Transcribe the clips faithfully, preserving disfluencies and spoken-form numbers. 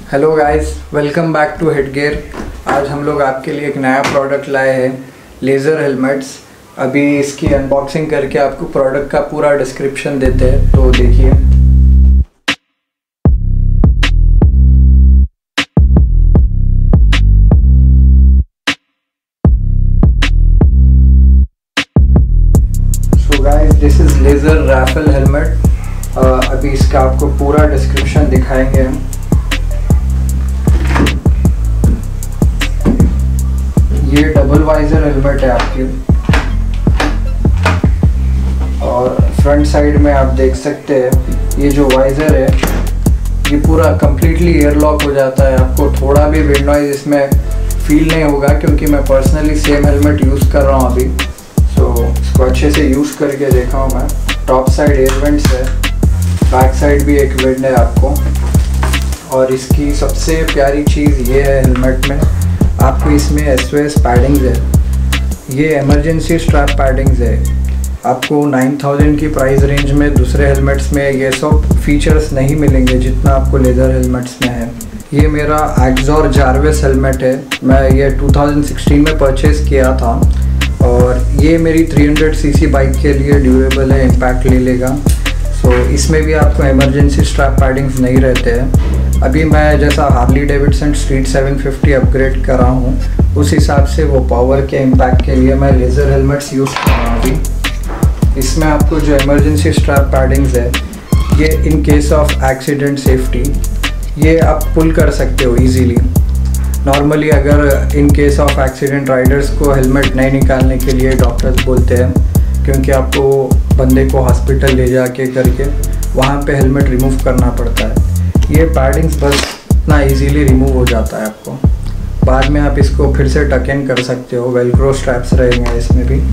Hello guys, welcome back to headgear. आज हम लोग आपके लिए एक नया प्रोडक्ट लाए हैं, लेज़र हेलमेट्स। अभी इसकी अनबॉक्सिंग करके आपको प्रोडक्ट का पूरा डिस्क्रिप्शन देते हैं, तो देखिए। So guys, this is laser Rafale helmet. अभी इसका आपको पूरा डिस्क्रिप्शन दिखाएंगे हम। ये डबल वाइजर हेलमेट है आपकी, और फ्रंट साइड में आप देख सकते हैं ये जो वाइजर है ये पूरा कम्प्लीटली एयरलॉक हो जाता है। आपको थोड़ा भी विंड नॉइज इसमें फील नहीं होगा, क्योंकि मैं पर्सनली सेम हेलमेट यूज़ कर रहा हूँ अभी। सो so, इसको अच्छे से यूज़ करके देखा हूँ मैं। टॉप साइड एयर वेंट्स है, बैक साइड भी एक वेंट है आपको। और इसकी सबसे प्यारी चीज़ ये है हेलमेट में, आपको इसमें एस ओ एस पैडिंग्स है। ये इमरजेंसी स्ट्रैप पैडिंग्स है। आपको नाइन थाउजेंड की प्राइस रेंज में दूसरे हेलमेट्स में ये सब फीचर्स नहीं मिलेंगे जितना आपको लेदर हेलमेट्स में है। ये मेरा एक्सॉर जार्विस हेलमेट है। मैं ये टू थाउजेंड सिक्सटीन में परचेज़ किया था, और ये मेरी three hundred C C bike के लिए ड्यूरेबल है, इम्पैक्ट ले लेगा। सो so, इसमें भी आपको इमरजेंसी स्ट्रैप पैडिंग्स नहीं रहते हैं। अभी मैं जैसा Harley Davidson Street seven fifty upgrade कर रहा हूँ, उस हिसाब से वो पावर के इम्पैक्ट के लिए मैं लेज़र हेलमेट्स यूज़ कर रहा हूँ अभी। इसमें आपको जो इमरजेंसी स्ट्रैप पैडिंग्स है, ये in case of accident safety, ये आप पुल कर सकते हो इजीली। नॉर्मली अगर in case of accident riders को हेलमेट नहीं निकालने के लिए डॉक्टर्स बोलते हैं, क्योंकि आपको बंदे को हॉस्पिटल ले जाके करके वहाँ पे हेलमेट रिमूव करना पड़ता है। ये पैडिंग्स बस इतना इजीली रिमूव हो जाता है आपको। बाद में आप इसको फिर से टक इन कर सकते हो, वेलक्रो स्ट्रैप्स रहेंगे इसमें भी।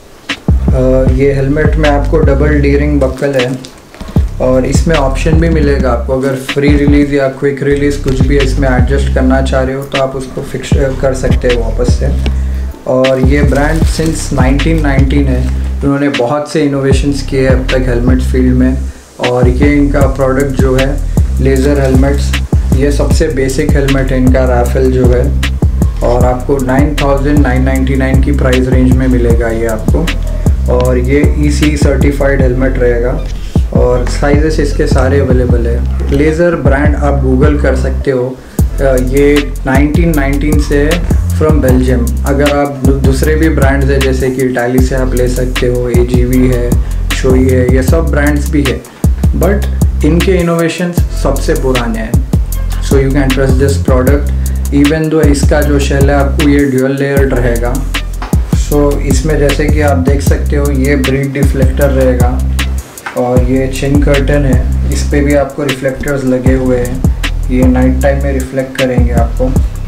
आ, ये हेलमेट में आपको डबल डी रिंग बक्कल है, और इसमें ऑप्शन भी मिलेगा आपको। अगर फ्री रिलीज़ या क्विक रिलीज़ कुछ भी इसमें एडजस्ट करना चाह रहे हो तो आप उसको फिक्स कर सकते हो वापस से। और ये ब्रांड सिंस नाइनटीन नाइनटीन है, उन्होंने बहुत से इनोवेशंस किए अब तक हेलमेट फील्ड में। और ये इनका प्रोडक्ट जो है लेज़र हेलमेट्स, ये सबसे बेसिक हेलमेट है इनका राफेल जो है, और आपको nine thousand nine ninety nine की प्राइस रेंज में मिलेगा ये आपको। और ये ई सी सर्टिफाइड हेलमेट रहेगा, और साइजेस इसके सारे अवेलेबल है। लेज़र ब्रांड आप गूगल कर सकते हो, ये नाइनटीन नाइनटीन से फ्रॉम बेल्जियम। अगर आप दूसरे भी ब्रांड्स है जैसे कि इटाली से आप ले सकते हो, ए जी वी है, शोई है, ये सब ब्रांड्स भी है, बट इनके इनोवेशंस सबसे पुराने हैं। So you can trust this product even though इसका जो शेल है आपको ये ड्यूअल लेयर्ड रहेगा। सो so, इसमें जैसे कि आप देख सकते हो ये ब्रीथ डिफ्लेक्टर रहेगा, और ये चिन कर्टन है, इस पे भी आपको रिफ्लेक्टर्स लगे हुए हैं। ये नाइट टाइम में रिफ्लेक्ट करेंगे आपको।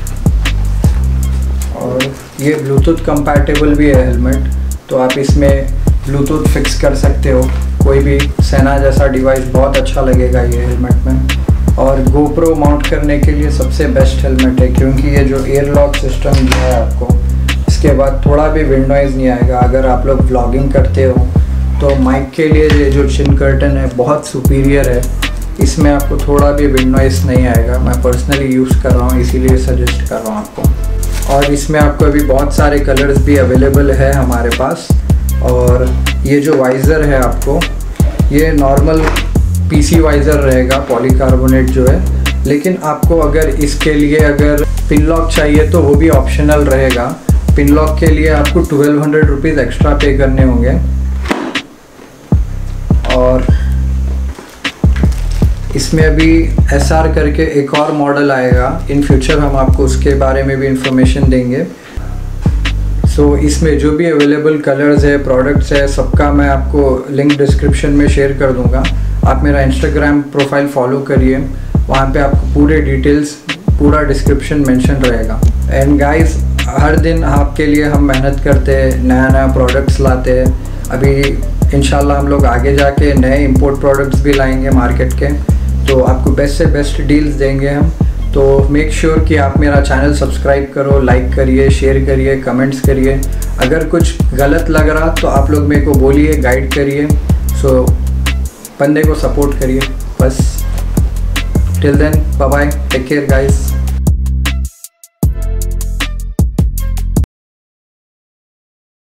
और ये ब्लूटूथ कंपैटिबल भी है हेलमेट, तो आप इसमें ब्लूटूथ फिक्स कर सकते हो कोई भी सेना जैसा डिवाइस। बहुत अच्छा लगेगा ये हेलमेट में। और गोप्रो माउंट करने के लिए सबसे बेस्ट हेलमेट है, क्योंकि ये जो एयरलॉक सिस्टम दिया है आपको, इसके बाद थोड़ा भी विंड नॉइज़ नहीं आएगा। अगर आप लोग व्लॉगिंग करते हो तो माइक के लिए ये जो चिन कर्टन है बहुत सुपीरियर है, इसमें आपको थोड़ा भी विंड नॉइज़ नहीं आएगा। मैं पर्सनली यूज़ कर रहा हूँ, इसीलिए सजेस्ट कर रहा हूँ आपको। और इसमें आपको अभी बहुत सारे कलर्स भी अवेलेबल है हमारे पास। और ये जो वाइज़र है आपको, ये नॉर्मल पी सी वाइज़र रहेगा, पॉलीकार्बोनेट जो है, लेकिन आपको अगर इसके लिए अगर पिन लॉक चाहिए तो वो भी ऑप्शनल रहेगा। पिन लॉक के लिए आपको ट्वेल्व हंड्रेड रुपीज़ एक्स्ट्रा पे करने होंगे। और इसमें अभी एस आर करके एक और मॉडल आएगा, इन फ्यूचर हम आपको उसके बारे में भी इंफॉर्मेशन देंगे। सो so, इसमें जो भी अवेलेबल कलर्स है, प्रोडक्ट्स है, सबका मैं आपको लिंक डिस्क्रिप्शन में शेयर कर दूंगा। आप मेरा इंस्टाग्राम प्रोफाइल फॉलो करिए, वहाँ पे आपको पूरे डिटेल्स, पूरा डिस्क्रिप्शन मेंशन रहेगा। एंड गाइस, हर दिन आपके लिए हम मेहनत करते हैं, नया नया प्रोडक्ट्स लाते हैं। अभी इंशाल्लाह हम लोग आगे जाके नए इंपोर्ट प्रोडक्ट्स भी लाएंगे मार्केट के, तो आपको बेस्ट से बेस्ट डील्स देंगे हम। तो मेक श्योर sure कि आप मेरा चैनल सब्सक्राइब करो, लाइक करिए, शेयर करिए, कमेंट्स करिए। अगर कुछ गलत लग रहा तो आप लोग मेरे को बोलिए, गाइड करिए। सो बंदे को सपोर्ट करिए बस। Till then bye bye, take care guys.